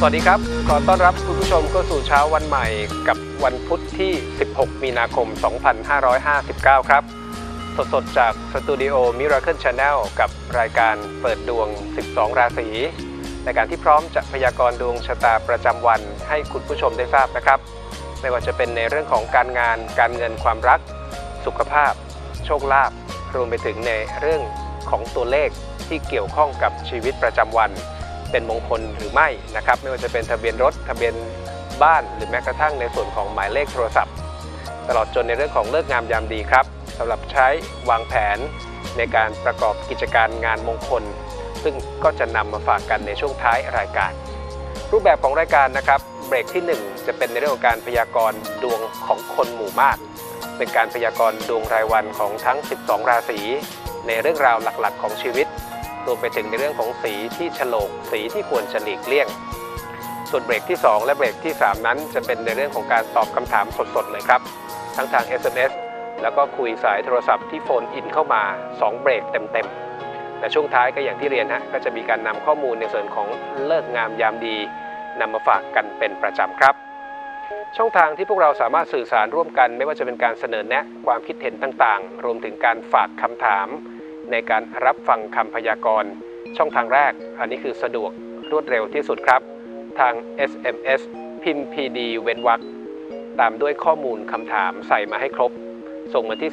สวัสดีครับขอต้อนรับคุณผู้ชมเข้าสู่เช้าวันใหม่กับวันพุธที่ 16 มีนาคม 2559 ครับสดๆจากสตูดิโอ Miracle Channel กับรายการเปิดดวง 12 ราศีในการที่พร้อมจะพยากรณ์ดวงชะตาประจำวันให้คุณผู้ชมได้ทราบนะครับไม่ว่าจะเป็นในเรื่องของการงานการเงินความรักสุขภาพโชคลาภรวมไปถึงในเรื่องของตัวเลขที่เกี่ยวข้องกับชีวิตประจำวันเป็นมงคลหรือไม่นะครับไม่ว่าจะเป็นทะเบียนรถทะเบียนบ้านหรือแม้กระทั่งในส่วนของหมายเลขโทรศัพท์ตลอดจนในเรื่องของเลิกงามยามดีครับสำหรับใช้วางแผนในการประกอบกิจการงานมงคลซึ่งก็จะนำมาฝากกันในช่วงท้ายรายการรูปแบบของรายการนะครับเบรกที่ 1จะเป็นในเรื่องของการพยากรณ์ดวงของคนหมู่มากเป็นการพยากรณ์ดวงรายวันของทั้ง12ราศีในเรื่องราวหลักๆของชีวิตรวมไปถึงในเรื่องของสีที่ฉลกสีที่ควรจะหลีกเลี่ยงส่วนเบรกที่2และเบรกที่3นั้นจะเป็นในเรื่องของการตอบคำถามสดๆเลยครับทั้งทาง SMS แล้วก็คุยสายโทรศัพท์ที่โฟนอินเข้ามา2เบรกเต็มๆและช่วงท้ายก็อย่างที่เรียนก็จะมีการนำข้อมูลในส่วนของเลิกงามยามดีนำมาฝากกันเป็นประจำครับช่องทางที่พวกเราสามารถสื่อสารร่วมกันไม่ว่าจะเป็นการเสนอแนะความคิดเห็นต่างๆรวมถึงการฝากคำถามในการรับฟังคำพยากรณ์ช่องทางแรกอันนี้คือสะดวกรวดเร็วที่สุดครับทาง SMS พิมพ์ PD เว้นวรรคตามด้วยข้อมูลคำถามใส่มาให้ครบส่งมาที่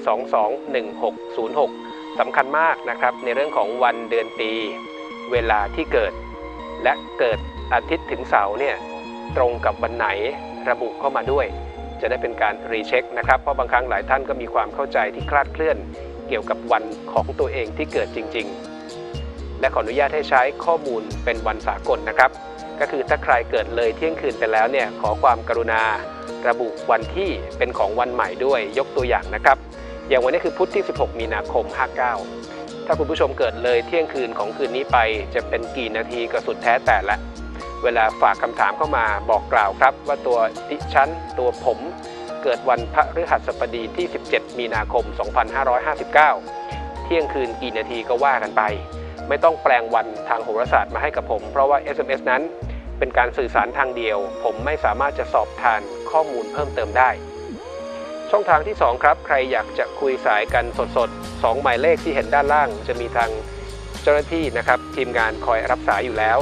4221606 สำคัญมากนะครับในเรื่องของวันเดือนปีเวลาที่เกิดและเกิดอาทิตย์ถึงเสาร์เนี่ยตรงกับวันไหนระบุเข้ามาด้วยจะได้เป็นการรีเช็คนะครับเพราะบางครั้งหลายท่านก็มีความเข้าใจที่คลาดเคลื่อนเกี่ยวกับวันของตัวเองที่เกิดจริงๆและขออนุญาตให้ใช้ข้อมูลเป็นวันสากลนะครับก็คือถ้าใครเกิดเลยเที่ยงคืนไปแล้วเนี่ยขอความกรุณาระบุวันที่เป็นของวันใหม่ด้วยยกตัวอย่างนะครับอย่างวันนี้คือพุธที่ 16 มีนาคม 59ถ้าคุณผู้ชมเกิดเลยเที่ยงคืนของคืนนี้ไปจะเป็นกี่นาทีก็สุดแท้แต่ละเวลาฝากคำถามเข้ามาบอกกล่าวครับว่าตัวดิฉันตัวผมเกิดวันพฤหัสบดีที่ 17 มีนาคม 2559 เที่ยงคืนกี่นาทีก็ว่ากันไปไม่ต้องแปลงวันทางโหราศาสตร์มาให้กับผมเพราะว่า SMS นั้นเป็นการสื่อสารทางเดียวผมไม่สามารถจะสอบทานข้อมูลเพิ่มเติมได้ช่องทางที่2ครับใครอยากจะคุยสายกันสดๆ2หมายเลขที่เห็นด้านล่างจะมีทางเจ้าหน้าที่นะครับทีมงานคอยรับสายอยู่แล้ว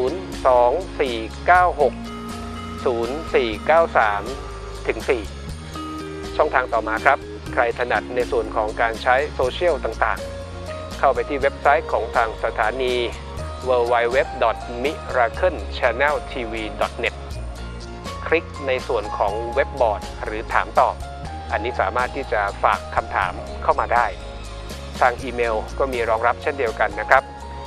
02496 0493 ถึง 4ช่องทางต่อมาครับใครถนัดในส่วนของการใช้โซเชียลต่างๆเข้าไปที่เว็บไซต์ของทางสถานี www.miraclechanneltv.net คลิกในส่วนของเว็บบอร์ดหรือถามตอบอันนี้สามารถที่จะฝากคำถามเข้ามาได้ทางอีเมลก็มีรองรับเช่นเดียวกันนะครับ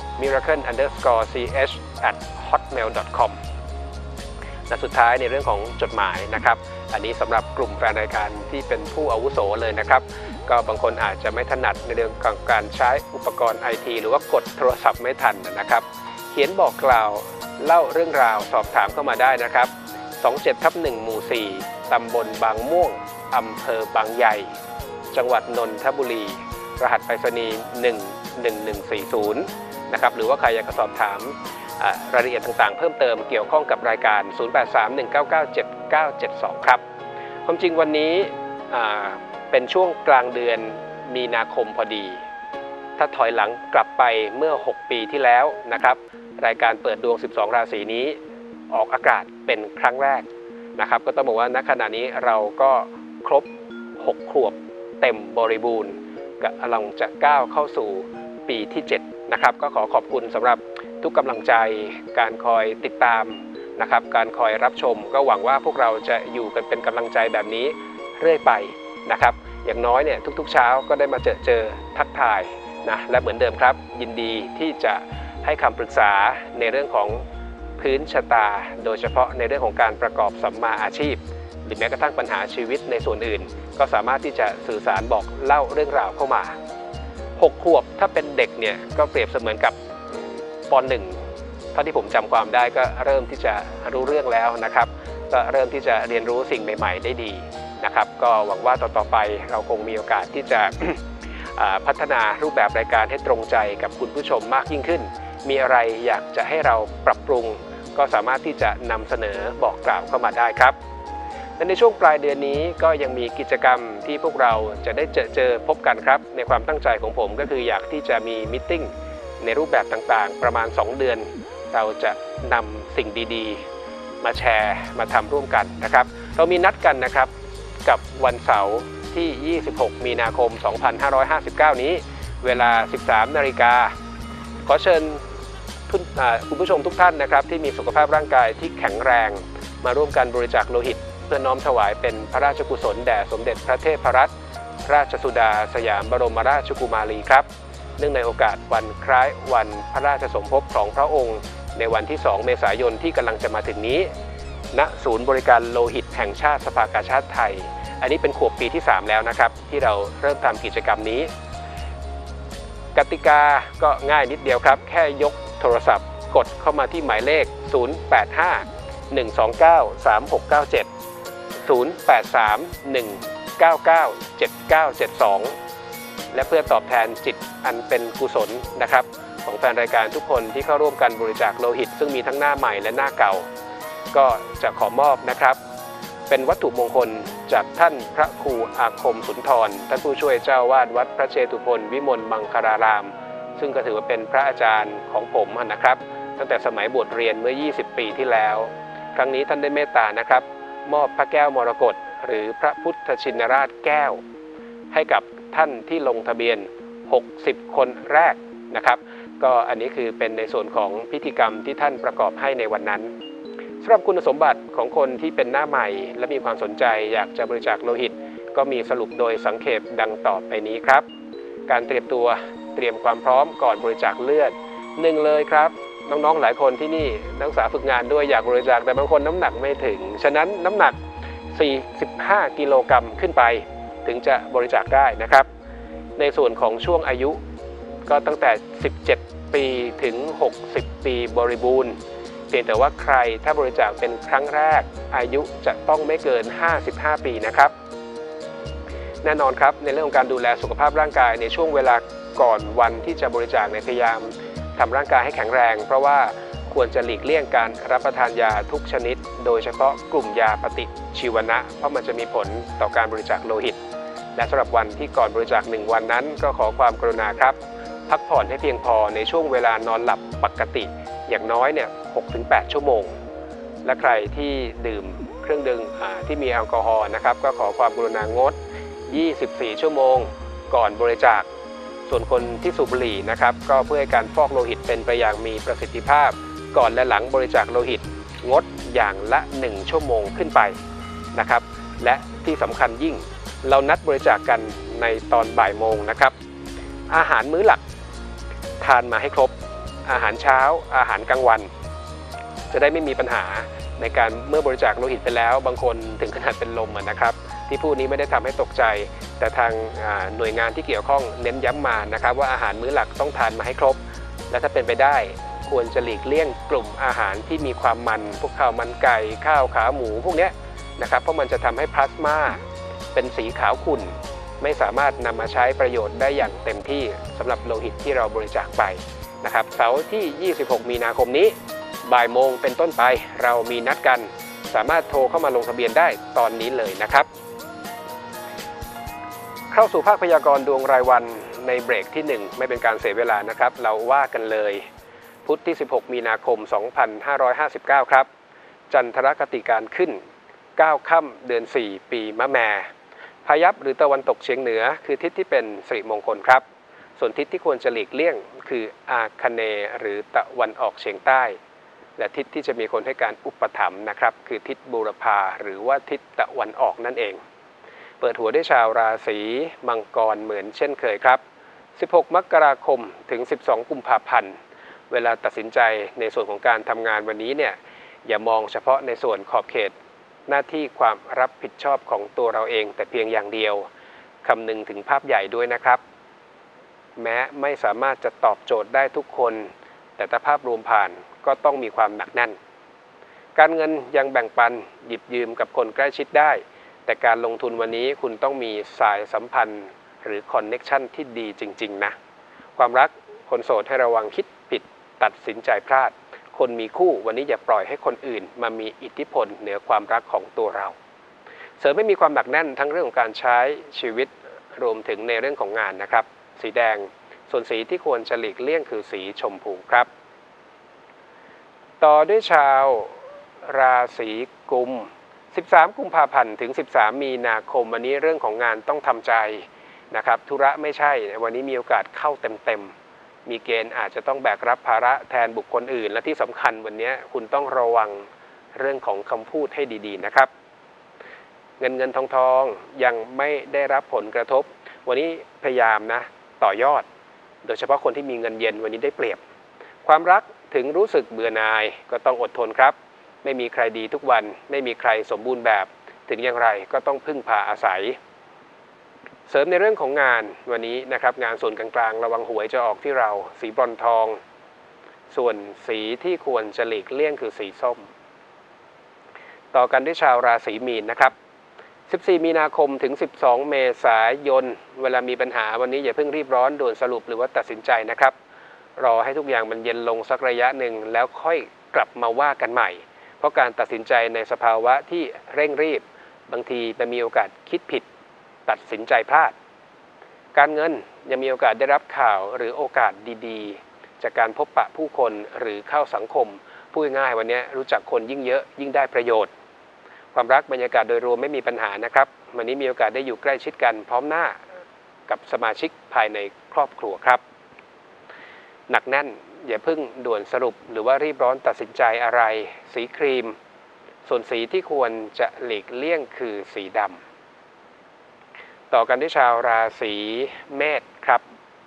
miracle_ch@hotmail.com และสุดท้ายในเรื่องของจดหมายนะครับอันนี้สำหรับกลุ่มแฟนรายการที่เป็นผู้อาวุโสเลยนะครับก็บางคนอาจจะไม่ถนัดในเรื่องของการใช้อุปกรณ์ IT หรือว่ากดโทรศัพท์ไม่ทันนะครับเขียนบอกกล่าวเล่าเรื่องราวสอบถามเข้ามาได้นะครับ27/1 หมู่ 4 ตำบลบางม่วงอำเภอบางใหญ่จังหวัดนนทบุรีรหัสไปรษณีย์11140นะครับหรือว่าใครอยากจะสอบถามรายละเอียดต่างๆเพิ่มเติมเกี่ยวข้องกับรายการ 0831997972 ครับความจริงวันนี้เป็นช่วงกลางเดือนมีนาคมพอดีถ้าถอยหลังกลับไปเมื่อ6ปีที่แล้วนะครับรายการเปิดดวง12ราศีนี้ออกอากาศเป็นครั้งแรกนะครับก็ต้องบอกว่าณขณะนี้เราก็ครบ6ขวบเต็มบริบูรณ์กำลังจะก้าวเข้าสู่ปีที่7นะครับก็ขอบคุณสำหรับทุกกำลังใจการคอยติดตามนะครับการคอยรับชมก็หวังว่าพวกเราจะอยู่กันเป็นกำลังใจแบบนี้เรื่อยไปนะครับอย่างน้อยเนี่ยทุกๆเช้าก็ได้มาเจอทักทายนะและเหมือนเดิมครับยินดีที่จะให้คำปรึกษาในเรื่องของพื้นชะตาโดยเฉพาะในเรื่องของการประกอบสัมมาอาชีพหรือแม้กระทั่งปัญหาชีวิตในส่วนอื่นก็สามารถที่จะสื่อสารบอกเล่าเรื่องราวเข้ามา6 ขวบถ้าเป็นเด็กเนี่ยก็เปรียบเสมือนกับป.1 เท่าที่ผมจำความได้ก็เริ่มที่จะรู้เรื่องแล้วนะครับก็เริ่มที่จะเรียนรู้สิ่งใหม่ๆได้ดีนะครับก็หวังว่าต่อไปเราคงมีโอกาสที่จะ พัฒนารูปแบบรายการให้ตรงใจกับคุณผู้ชมมากยิ่งขึ้นมีอะไรอยากจะให้เราปรับปรุงก็สามารถที่จะนำเสนอบอกกล่าวเข้ามาได้ครับและในช่วงปลายเดือนนี้ก็ยังมีกิจกรรมที่พวกเราจะได้เจอพบกันครับในความตั้งใจของผมก็คืออยากที่จะมีมีตติ้งในรูปแบบต่างๆประมาณ2 เดือนเราจะนำสิ่งดีๆมาแชร์มาทำร่วมกันนะครับเรามีนัดกันนะครับกับวันเสาร์ที่26 มีนาคม 2559 นี้เวลา 13 นาฬิกาขอเชิญคุณผู้ชมทุกท่านนะครับที่มีสุขภาพร่างกายที่แข็งแรงมาร่วมกันบริจาคโลหิตเพื่อน้อมถวายเป็นพระราชกุศลแด่สมเด็จพระเทพรัตนราชสุดาสยามบรมราชกุมารีครับเนื่องในโอกาสวันคล้ายวันพระราชสมภพของพระองค์ในวันที่ 2 เมษายนที่กำลังจะมาถึงนี้ณศูนย์บริการโลหิตแห่งชาติสภากาชาดไทยอันนี้เป็นขวบปีที่ 3 แล้วนะครับที่เราเริ่มทำกิจกรรมนี้กติกาก็ง่ายนิดเดียวครับแค่ยกโทรศัพท์กดเข้ามาที่หมายเลข 085-129-3697 083-199-7972 และเพื่อตอบแทนจิตอันเป็นกุศลนะครับของแฟนรายการทุกคนที่เข้าร่วมกันบริจาคโลหิตซึ่งมีทั้งหน้าใหม่และหน้าเก่าก็จะขอมอบนะครับเป็นวัตถุมงคลจากท่านพระครูอาคมสุนทรท่านผู้ช่วยเจ้าวาดวัดพระเชตุพนวิมลมังคลารามซึ่งก็ถือว่าเป็นพระอาจารย์ของผมนะครับตั้งแต่สมัยบวชเรียนเมื่อ20 ปีที่แล้วครั้งนี้ท่านได้เมตตานะครับมอบพระแก้วมรกตหรือพระพุทธชินราชแก้วให้กับท่านที่ลงทะเบียน60 คนแรกนะครับก็อันนี้คือเป็นในส่วนของพิธีกรรมที่ท่านประกอบให้ในวันนั้นสำหรับคุณสมบัติของคนที่เป็นหน้าใหม่และมีความสนใจอยากจะบริจาคโลหิตก็มีสรุปโดยสังเขปดังต่อไปนี้ครับการเตรียมตัวเตรียมความพร้อมก่อนบริจาคเลือด1เลยครับน้องๆหลายคนที่นี่นักศึกษาฝึกงานด้วยอยากบริจาคแต่บางคนน้ำหนักไม่ถึงฉะนั้นน้ำหนัก45 กิโลกรัมขึ้นไปถึงจะบริจาคได้นะครับในส่วนของช่วงอายุก็ตั้งแต่17 ปีถึง60 ปีบริบูรณ์เพียงแต่ว่าใครถ้าบริจาคเป็นครั้งแรกอายุจะต้องไม่เกิน55 ปีนะครับแน่นอนครับในเรื่องของการดูแลสุขภาพร่างกายในช่วงเวลาก่อนวันที่จะบริจาคพยายามทำร่างกายให้แข็งแรงเพราะว่าควรจะหลีกเลี่ยงการรับประทานยาทุกชนิดโดยเฉพาะกลุ่มยาปฏิชีวนะเพราะมันจะมีผลต่อการบริจาคโลหิตและสำหรับวันที่ก่อนบริจาค1 วันนั้นก็ขอความกรุณาครับพักผ่อนให้เพียงพอในช่วงเวลานอนหลับปกติอย่างน้อย6-8 ชั่วโมงและใครที่ดื่มเครื่องดื่มที่มีแอลกอฮอล์นะครับก็ขอความกรุณางด24 ชั่วโมงก่อนบริจาคส่วนคนที่สูบบุหรี่นะครับก็เพื่อให้การฟอกโลหิตเป็นไปอย่างมีประสิทธิภาพก่อนและหลังบริจาคโลหิตงดอย่างละ1 ชั่วโมงขึ้นไปนะครับและที่สำคัญยิ่งเรานัดบริจาคกันในตอนบ่ายโมงนะครับอาหารมื้อหลักทานมาให้ครบอาหารเช้าอาหารกลางวันจะได้ไม่มีปัญหาในการเมื่อบริจาคโลหิตไปแล้วบางคนถึงขนาดเป็นลมนะครับที่พูดนี้ไม่ได้ทำให้ตกใจแต่ทางหน่วยงานที่เกี่ยวข้องเน้นย้ำมานะครับว่าอาหารมื้อหลักต้องทานมาให้ครบและถ้าเป็นไปได้ควรจะหลีกเลี่ยงกลุ่มอาหารที่มีความมันพวกข้าวมันไก่ข้าวขาหมูพวกนี้นะครับเพราะมันจะทำให้พลาสมาเป็นสีขาวขุ่นไม่สามารถนำมาใช้ประโยชน์ได้อย่างเต็มที่สำหรับโลหิตที่เราบริจาคไปนะครับเสาร์ที่ 26 มีนาคมนี้บ่ายโมงเป็นต้นไปเรามีนัดกันสามารถโทรเข้ามาลงทะเบียนได้ตอนนี้เลยนะครับเข้าสู่ภาคพยากรณ์ดวงรายวันในเบรกที่ 1ไม่เป็นการเสียเวลานะครับเราว่ากันเลยพุธที่ 16 มีนาคม 2559 ครับจันทรคติการขึ้น9 ค่ำเดือน 4 ปีมะแม่พายัพหรือตะวันตกเฉียงเหนือคือทิศที่เป็นสิริมงคลครับส่วนทิศที่ควรจะหลีกเลี่ยงคืออาคเนย์หรือตะวันออกเฉียงใต้และทิศที่จะมีคนให้การอุปถัมภ์นะครับคือทิศบูรพาหรือว่าทิศตะวันออกนั่นเองเปิดหัวด้วยชาวราศีมังกรเหมือนเช่นเคยครับ16 มกราคมถึง 12 กุมภาพันธ์เวลาตัดสินใจในส่วนของการทำงานวันนี้เนี่ยอย่ามองเฉพาะในส่วนขอบเขตหน้าที่ความรับผิดชอบของตัวเราเองแต่เพียงอย่างเดียวคำนึงถึงภาพใหญ่ด้วยนะครับแม้ไม่สามารถจะตอบโจทย์ได้ทุกคนแต่ถ้าภาพรวมผ่านก็ต้องมีความหนักแน่นการเงินยังแบ่งปันหยิบยืมกับคนใกล้ชิดได้แต่การลงทุนวันนี้คุณต้องมีสายสัมพันธ์หรือคอนเน็กชันที่ดีจริงๆนะความรักคนโสดให้ระวังคิดผิดตัดสินใจพลาดคนมีคู่วันนี้อย่าปล่อยให้คนอื่นมามีอิทธิพลเหนือความรักของตัวเราเสริมไม่มีความหนักแน่นทั้งเรื่องของการใช้ชีวิตรวมถึงในเรื่องของงานนะครับสีแดงส่วนสีที่ควรจะหลีกเลี่ยงคือสีชมพูครับต่อด้วยชาวราศีกุม13 กุมภาพันธ์ถึง13 มีนาคมวันนี้เรื่องของงานต้องทำใจนะครับธุระไม่ใช่วันนี้มีโอกาสเข้าเต็มมีเกณฑ์อาจจะต้องแบกรับภาระแทนบุคคลอื่นและที่สำคัญวันนี้คุณต้องระวังเรื่องของคำพูดให้ดีๆนะครับเงินทองยังไม่ได้รับผลกระทบวันนี้พยายามนะต่อยอดโดยเฉพาะคนที่มีเงินเย็นวันนี้ได้เปรียบความรักถึงรู้สึกเบื่อหน่ายก็ต้องอดทนครับไม่มีใครดีทุกวันไม่มีใครสมบูรณ์แบบถึงอย่างไรก็ต้องพึ่งพาอาศัยเสริมในเรื่องของงานวันนี้นะครับงานส่วนกลางๆระวังหวยจะออกที่เราสีบรอนทองส่วนสีที่ควรจะหลีกเลี่ยงคือสีส้มต่อกันด้วยชาวราศีมีนนะครับ14 มีนาคมถึง12 เมษายนเวลามีปัญหาวันนี้อย่าเพิ่งรีบร้อนด่วนสรุปหรือว่าตัดสินใจนะครับรอให้ทุกอย่างมันเย็นลงสักระยะหนึ่งแล้วค่อยกลับมาว่ากันใหม่เพราะการตัดสินใจในสภาวะที่เร่งรีบบางทีจะมีโอกาสคิดผิดตัดสินใจพลาดการเงินยังมีโอกาสได้รับข่าวหรือโอกาสดีๆจากการพบปะผู้คนหรือเข้าสังคมพูดง่ายๆวันนี้รู้จักคนยิ่งเยอะยิ่งได้ประโยชน์ความรักบรรยากาศโดยรวมไม่มีปัญหานะครับวันนี้มีโอกาสได้อยู่ใกล้ชิดกันพร้อมหน้ากับสมาชิกภายในครอบครัวครับหนักแน่นอย่าเพิ่งด่วนสรุปหรือว่ารีบร้อนตัดสินใจอะไรสีครีมส่วนสีที่ควรจะหลีกเลี่ยงคือสีดำต่อกันที่ชาวราศีเมษครับ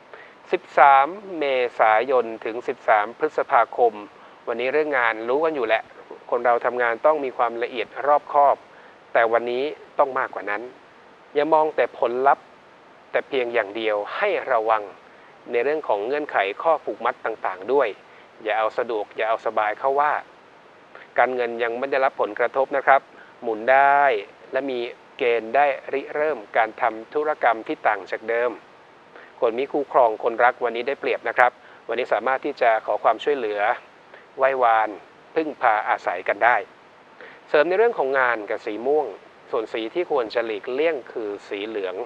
13 เมษายนถึง13 พฤษภาคมวันนี้เรื่องงานรู้กันอยู่แหละคนเราทำงานต้องมีความละเอียดรอบคอบแต่วันนี้ต้องมากกว่านั้นอย่ามองแต่ผลลัพธ์แต่เพียงอย่างเดียวให้ระวังในเรื่องของเงื่อนไขข้อผูกมัดต่างๆด้วยอย่าเอาสะดวกอย่าเอาสบายเข้าว่าการเงินยังไม่ได้รับผลกระทบนะครับหมุนได้และมีเกณฑ์ได้ริเริ่มการทำธุรกรรมที่ต่างจากเดิมคนมีคู่ครองคนรักวันนี้ได้เปรียบนะครับวันนี้สามารถที่จะขอความช่วยเหลือไหว้วานพึ่งพาอาศัยกันได้เสริมในเรื่องของงานกับสีม่วงส่วนสีที่ควรจะหลีกเลี่ยงคือสีเหลือง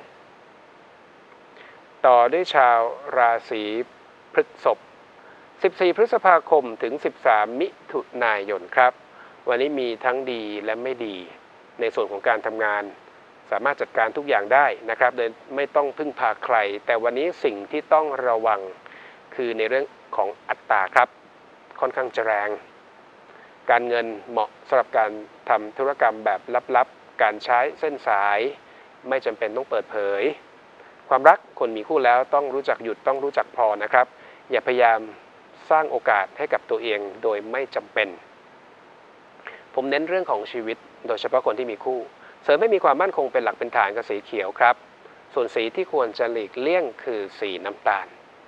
ต่อด้วยชาวราศีพฤษภ14 พฤษภาคมถึง13 มิถุนายนครับวันนี้มีทั้งดีและไม่ดีในส่วนของการทำงานสามารถจัดการทุกอย่างได้นะครับโดยไม่ต้องพึ่งพาใครแต่วันนี้สิ่งที่ต้องระวังคือในเรื่องของอัตราครับค่อนข้างจะแรงการเงินเหมาะสำหรับการทำธุรกรรมแบบลับๆการใช้เส้นสายไม่จำเป็นต้องเปิดเผยความรักคนมีคู่แล้วต้องรู้จักหยุดต้องรู้จักพอนะครับอย่าพยายามสร้างโอกาสให้กับตัวเองโดยไม่จำเป็นผมเน้นเรื่องของชีวิตโดยเฉพาะคนที่มีคู่เสริมให้มีความมั่นคงเป็นหลักเป็นฐานกับสีเขียวครับส่วนสีที่ควรจะหลีกเลี่ยงคือสีน้ำตาล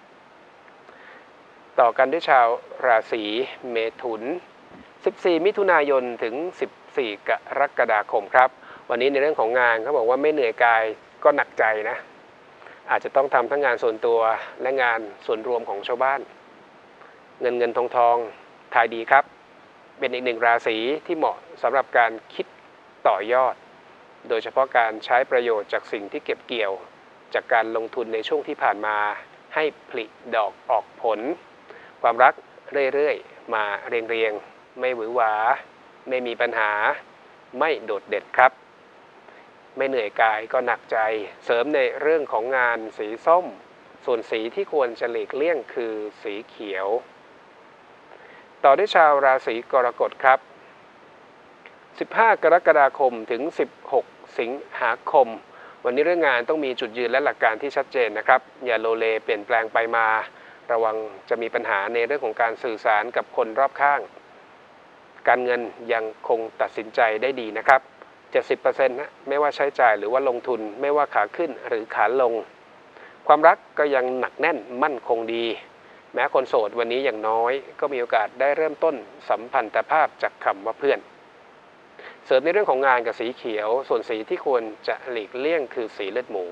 ต่อกันด้วยชาวราศีเมถุน14 มิถุนายนถึง14 กรกฎาคมครับวันนี้ในเรื่องของงานเขาบอกว่าไม่เหนื่อยกายก็หนักใจนะอาจจะต้องทำทั้งงานส่วนตัวและงานส่วนรวมของชาวบ้านเงินทองทายดีครับเป็นอีกหนึ่งราศีที่เหมาะสำหรับการคิดต่อยอดโดยเฉพาะการใช้ประโยชน์จากสิ่งที่เก็บเกี่ยวจากการลงทุนในช่วงที่ผ่านมาให้ผลิดอกออกผลความรักเรื่อยๆมาเรียงๆไม่หวือหวาไม่มีปัญหาไม่โดดเด่นครับไม่เหนื่อยกายก็หนักใจเสริมในเรื่องของงานสีส้มส่วนสีที่ควรจะหลีกเลี่ยงคือสีเขียวต่อด้วยชาวราศีกรกฎครับ15 กรกฎาคมถึง16 สิงหาคมวันนี้เรื่องงานต้องมีจุดยืนและหลักการที่ชัดเจนนะครับอย่าโลเลเปลี่ยนแปลงไปมาระวังจะมีปัญหาในเรื่องของการสื่อสารกับคนรอบข้างการเงินยังคงตัดสินใจได้ดีนะครับ 70% นะไม่ว่าใช้จ่ายหรือว่าลงทุนไม่ว่าขาขึ้นหรือขาลงความรักก็ยังหนักแน่นมั่นคงดีแม้คนโสดวันนี้อย่างน้อยก็มีโอกาสได้เริ่มต้นสัมพันธภาพจากคำว่าเพื่อนเสริมในเรื่องของงานกับสีเขียวส่วนสีที่ควรจะหลีกเลี่ยงคือสีเลือดหมู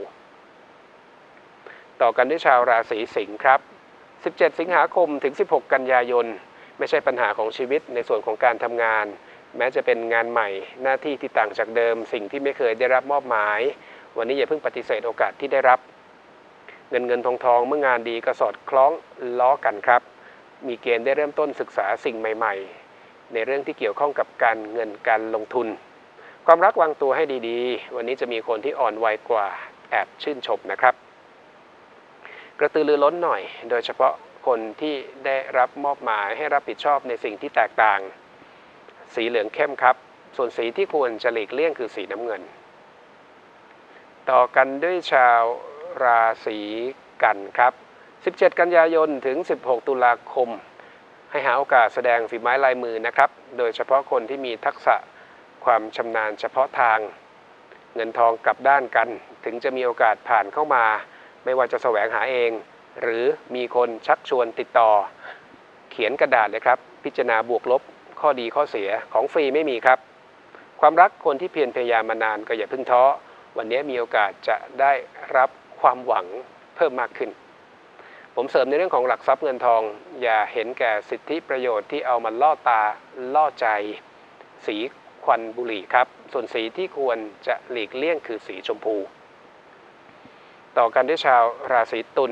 ต่อกันด้วยชาวราศีสิงห์ครับ17 สิงหาคมถึง16 กันยายนไม่ใช่ปัญหาของชีวิตในส่วนของการทำงานแม้จะเป็นงานใหม่หน้าที่ที่ต่างจากเดิมสิ่งที่ไม่เคยได้รับมอบหมายวันนี้อย่าเพิ่งปฏิเสธโอกาสที่ได้รับเงินทองเมื่องานดีก็สอดคล้องล้อกันครับมีเกณฑ์ได้เริ่มต้นศึกษาสิ่งใหม่ๆในเรื่องที่เกี่ยวข้องกับการเงินการลงทุนความรักวางตัวให้ดีๆวันนี้จะมีคนที่อ่อนวัยกว่าแอบชื่นชมนะครับกระตือรือร้นหน่อยโดยเฉพาะคนที่ได้รับมอบหมายให้รับผิดชอบในสิ่งที่แตกต่างสีเหลืองเข้มครับส่วนสีที่ควรจะหลีกเลี่ยงคือสีน้ำเงินต่อกันด้วยชาวราศีกันครับ17 กันยายนถึง16 ตุลาคมให้หาโอกาสแสดงฝีไม้ลายมือนะครับโดยเฉพาะคนที่มีทักษะความชำนาญเฉพาะทางเงินทองกลับด้านกันถึงจะมีโอกาสผ่านเข้ามาไม่ว่าจะแสวงหาเองหรือมีคนชักชวนติดต่อเขียนกระดาษเลยครับพิจารณาบวกลบข้อดีข้อเสียของฟรีไม่มีครับความรักคนที่เพียรพยายามมานานก็อย่าเพิ่งท้อวันนี้มีโอกาสจะได้รับความหวังเพิ่มมากขึ้นผมเสริมในเรื่องของหลักทรัพย์เงินทองอย่าเห็นแก่สิทธิประโยชน์ที่เอามาล่อตาล่อใจสีควันบุหรี่ครับส่วนสีที่ควรจะหลีกเลี่ยงคือสีชมพูต่อกันด้วยชาวราศีตุล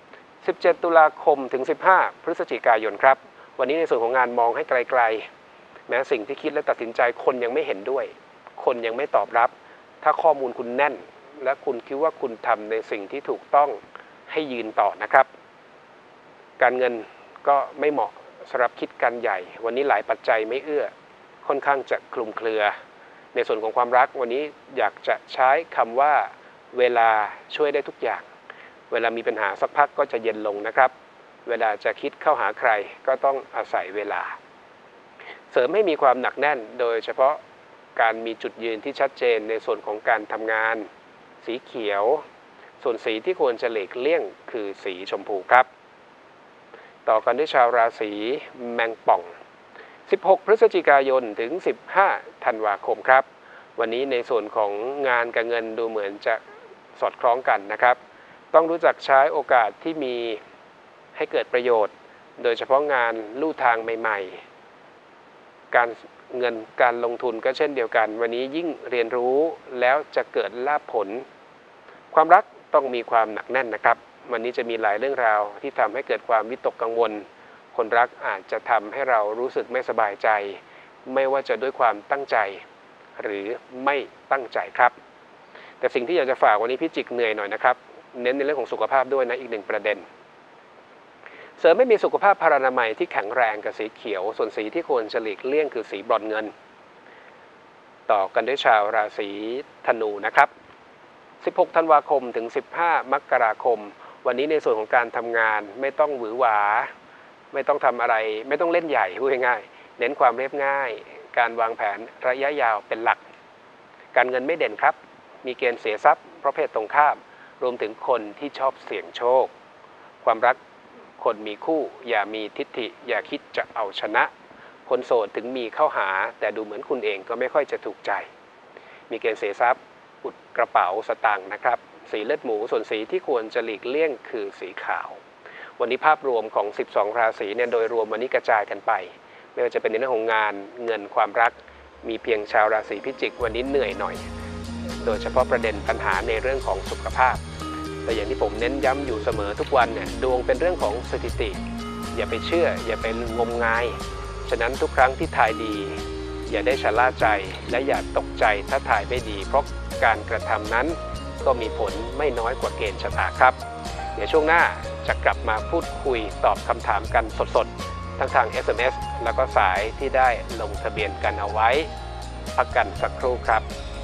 17 ตุลาคมถึง15 พฤศจิกายนครับวันนี้ในส่วนของงานมองให้ไกลๆแม้สิ่งที่คิดและตัดสินใจคนยังไม่เห็นด้วยคนยังไม่ตอบรับถ้าข้อมูลคุณแน่นและคุณคิดว่าคุณทำในสิ่งที่ถูกต้องให้ยืนต่อนะครับการเงินก็ไม่เหมาะสำหรับคิดการใหญ่วันนี้หลายปัจจัยไม่เอื้อค่อนข้างจะคลุมเครือในส่วนของความรักวันนี้อยากจะใช้คำว่าเวลาช่วยได้ทุกอย่างเวลามีปัญหาสักพักก็จะเย็นลงนะครับเวลาจะคิดเข้าหาใครก็ต้องอาศัยเวลาเสริมให้มีความหนักแน่นโดยเฉพาะการมีจุดยืนที่ชัดเจนในส่วนของการทำงานสีเขียวส่วนสีที่ควรจะหลีกเลี่ยงคือสีชมพูครับต่อกันด้วยชาวราศีแมงป่อง16 พฤศจิกายนถึง15 ธันวาคมครับวันนี้ในส่วนของงานกับเงินดูเหมือนจะสอดคล้องกันนะครับต้องรู้จักใช้โอกาสที่มีให้เกิดประโยชน์โดยเฉพาะงานลู่ทางใหม่ๆการเงินการลงทุนก็เช่นเดียวกันวันนี้ยิ่งเรียนรู้แล้วจะเกิดลาภผลความรักต้องมีความหนักแน่นนะครับวันนี้จะมีหลายเรื่องราวที่ทำให้เกิดความวิตกกังวลคนรักอาจจะทำให้เรารู้สึกไม่สบายใจไม่ว่าจะด้วยความตั้งใจหรือไม่ตั้งใจครับแต่สิ่งที่อยากจะฝากวันนี้พี่จิกเหนื่อยหน่อยนะครับเน้นในเรื่องของสุขภาพด้วยนะอีกหนึ่งประเด็นเสริมไม่มีสุขภาพพรรณนามัยที่แข็งแรงกับสีเขียวส่วนสีที่ควรจะหลีกเลี่ยงคือสีบรอนซ์เงินต่อกันด้วยชาวราศีธนูนะครับ16 ธันวาคมถึง15 มกราคมวันนี้ในส่วนของการทำงานไม่ต้องหวือหวาไม่ต้องทำอะไรไม่ต้องเล่นใหญ่พูดง่ายๆเน้นความเรียบง่ายการวางแผนระยะยาวเป็นหลักการเงินไม่เด่นครับมีเกณฑ์เสียทรัพย์เพราะเพศตรงข้ามรวมถึงคนที่ชอบเสี่ยงโชคความรักคนมีคู่อย่ามีทิฐิอย่าคิดจะเอาชนะคนโสดถึงมีเข้าหาแต่ดูเหมือนคุณเองก็ไม่ค่อยจะถูกใจมีเกณฑ์เสียทรัพย์อุดกระเป๋าสตางค์นะครับสีเลือดหมูส่วนสีที่ควรจะหลีกเลี่ยงคือสีขาววันนี้ภาพรวมของ12 ราศีเนี่ยโดยรวมวันนี้กระจายกันไปไม่ว่าจะเป็นในเรื่องของงานเงินความรักมีเพียงชาวราศีพิจิกวันนี้เหนื่อยหน่อยโดยเฉพาะประเด็นปัญหาในเรื่องของสุขภาพแต่อย่างที่ผมเน้นย้ำอยู่เสมอทุกวันเนี่ยดวงเป็นเรื่องของสถิติอย่าไปเชื่ออย่าไปงมงายฉะนั้นทุกครั้งที่ทายดีอย่าได้ชะล่าใจและอย่าตกใจถ้าทายไม่ดีเพราะการกระทำนั้นก็มีผลไม่น้อยกว่าเกณฑ์ชะตาครับเดี๋ยวช่วงหน้าจะกลับมาพูดคุยตอบคำถามกันสดๆทั้งทาง SMS แล้วก็สายที่ได้ลงทะเบียนกันเอาไว้พักกันสักครู่ครับ